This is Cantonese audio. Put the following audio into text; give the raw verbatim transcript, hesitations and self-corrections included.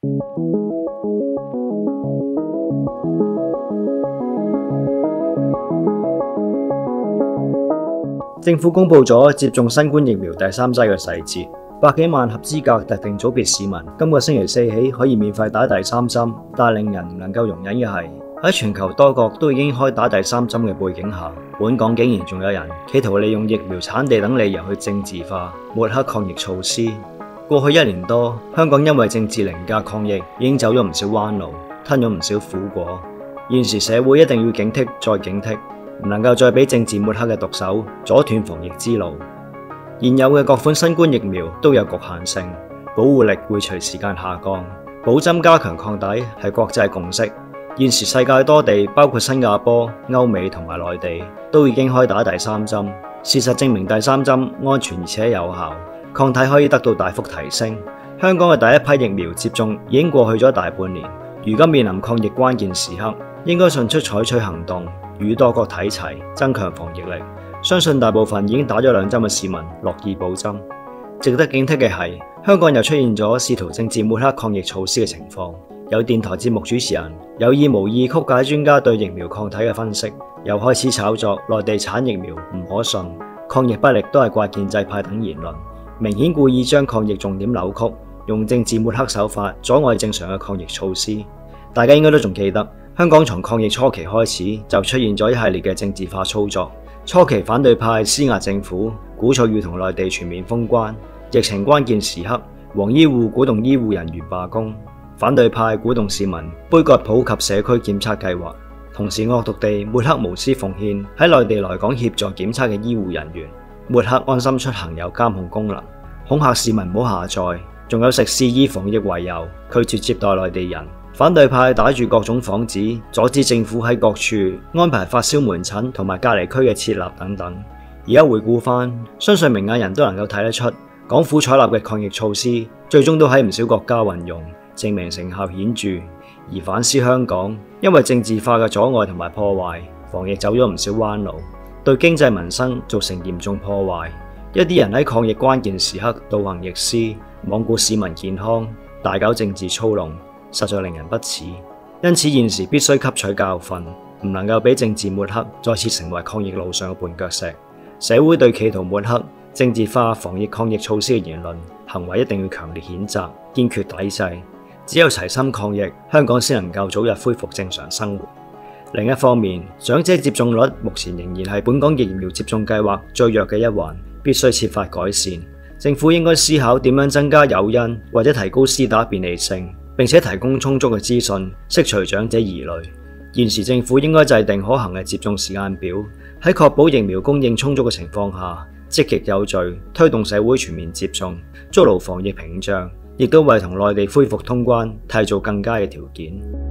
政府公布咗接種新冠疫苗第三劑嘅細節，百幾萬合資格特定組別市民今個星期四起可以免費打第三針，但令人唔能夠容忍嘅係喺全球多國都已經開打第三針嘅背景下，本港竟然仲有人企圖利用疫苗產地等理由去政治化抹黑抗疫措施。過去一年多，香港因為政治凌駕抗疫，已經走咗唔少彎路，吞咗唔少苦果。現時社會一定要警惕再警惕，唔能夠再俾政治抹黑嘅毒手阻斷防疫之路。現有嘅各款新冠疫苗都有局限性，保護力會隨時間下降。補針加強抗體係國際共識。現時世界多地，包括新加坡、歐美同埋內地，都已經開打第三針。事實證明第三針安全而且有效，抗體可以得到大幅提升。香港嘅第一批疫苗接種已經過去咗大半年，如今面臨抗疫關鍵時刻，應該迅速採取行動，與多國睇齊，增強防疫力。相信大部分已經打咗兩針嘅市民樂意補針。值得警惕嘅係，香港又出現咗試圖政治抹黑抗疫措施嘅情況。有電台節目主持人有意無意曲解專家對疫苗抗體嘅分析，又開始炒作內地產疫苗唔可信，抗疫不力都係怪建制派等言論，明顯故意將抗疫重點扭曲，用政治抹黑手法阻礙正常嘅抗疫措施。大家應該都仲記得，香港從抗疫初期開始就出現咗一系列嘅政治化操作。初期反對派施壓政府，鼓噪要同內地全面封關；疫情關鍵時刻，黃醫護鼓動醫護人員罷工。反對派鼓動市民杯葛普及社區檢測計劃，同時惡毒地抹黑無私奉獻喺內地來港協助檢測嘅醫護人員，抹黑安心出行有監控功能，恐嚇市民唔好下載，仲有食肆以防疫為由拒絕接待內地人。反對派打住各種幌子，阻止政府喺各處安排發燒門診同埋隔離區嘅設立等等。而家回顧翻，相信明眼人都能夠睇得出，港府採納嘅抗疫措施最終都喺唔少國家運用，證明成效顯著。而反思香港，因為政治化嘅阻礙同埋破壞，防疫走咗唔少彎路，對經濟民生造成嚴重破壞。一啲人喺抗疫關鍵時刻倒行逆施，罔顧市民健康，大搞政治操弄，實在令人不齒。因此現時必須吸取教訓，唔能夠俾政治抹黑再次成為抗疫路上嘅絆腳石。社會對企圖抹黑、政治化防疫抗疫措施嘅言論行為一定要強烈譴責，堅決抵制。只有齊心抗疫，香港先能夠早日恢復正常生活。另一方面，長者接種率目前仍然係本港疫苗接種計劃最弱嘅一環，必須設法改善。政府應該思考點樣增加誘因，或者提高施打便利性，並且提供充足嘅資訊，釋除長者疑慮。現時政府應該制定可行嘅接種時間表，喺確保疫苗供應充足嘅情況下，積極有序推動社會全面接種，築牢防疫屏障，亦都為同內地恢復通關締造更佳嘅條件。